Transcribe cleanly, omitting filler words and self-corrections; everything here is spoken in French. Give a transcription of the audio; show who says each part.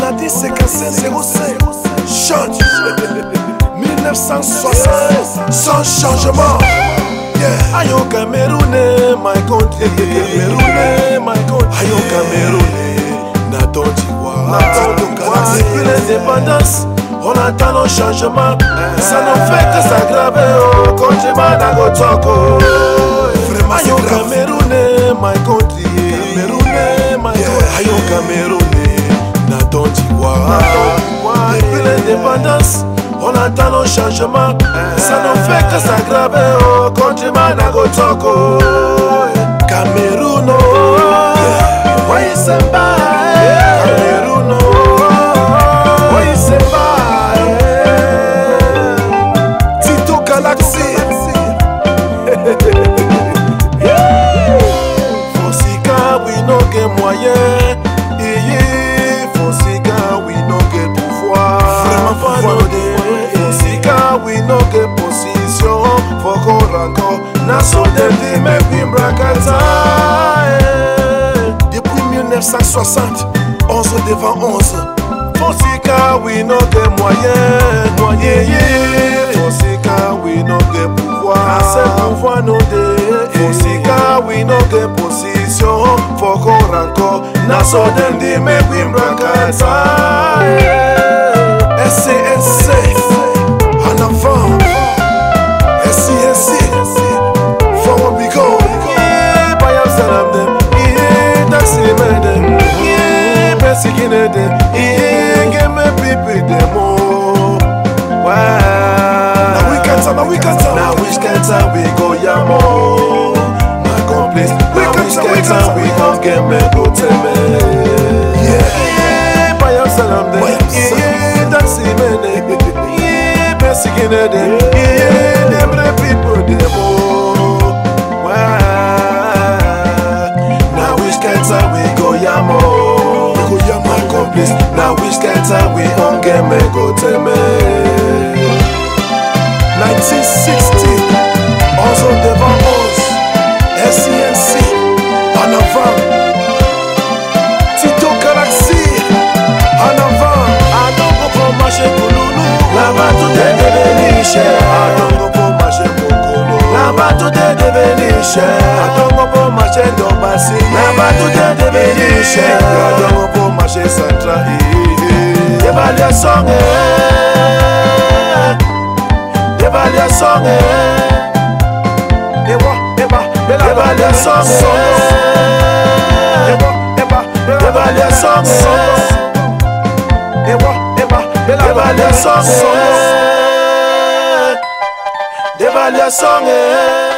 Speaker 1: Maladie c'est 1505 Chante 1960 sans changement. Yeah. Ayo Cameroon, my country. Cameroon, my country. Ayo Cameroon, depuis l'indépendance, on attend nos changements. Ça ne fait que s'aggraver. Oh, continue d'agotoko. Ayo Cameroon, my country. Cameroon, my country. Ayo Cameroon, depuis l'indépendance, on attend nos changements. Ça ne fait que s'aggraver. Oh, continue d'agotoko. Cameroun, oh, ouais, c'est pas. Cameroun, oh, ouais, c'est pas. Tito Galaxy. Fonsika, oui, non, que moyen. Fonsika, oui, non, que pouvoir. Vraiment pouvoir. Fonsika, oui, non, que position. Faut qu'on rencontre. Nassau de mais puis Brakata. Depuis 1960, 11 devant 11. Fonsika, oui, non, que moyen. Fonsika, oui, non, que pouvoir. C'est pouvoir, non, de. Fonsika, oui, non, que position. Faut qu'on rencontre. Nassau de mais puis Brakata. SCSC, en avant. SCSC. Forward we go. Yeah, by yourself them. Yeah, that's the man them. Yeah, basic in them. Yeah, get me people them. Oh, wow. Now we can tell. Now we go yamo. My complice. We gon' get me go tell me. Yeah, by yourself them. Yeah, that's the man them. Yeah, basic in them. Yeah, them people them. Oh, wow. Now which time we go yamo. My complice. Now which time we on get me go tell me. 1960, also devant 11. SCNC, en avant. Tito Galaxy, en avant. Adongo pour marcher pour loulou. Là-bas tout est devenu cher. Adongo pour marcher pour Kolo. Là-bas tout est devenu cher. Adongo pour marcher dans Bassi. Là-bas tout est devenu cher. Adongo pour marcher Central. Évaluation, évaluation, évaluation, évaluation, évaluation.